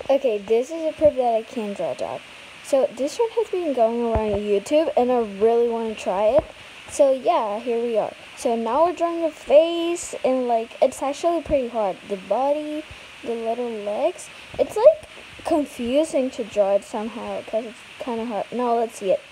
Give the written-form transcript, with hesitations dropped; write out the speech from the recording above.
Okay, this is a proof that I can draw a dog. So this one has been going around YouTube and I really want to try it. So yeah, here we are. So now we're drawing the face and like, it's actually pretty hard. The body, the little legs. It's like confusing to draw it somehow because it's kind of hard. Now let's see it.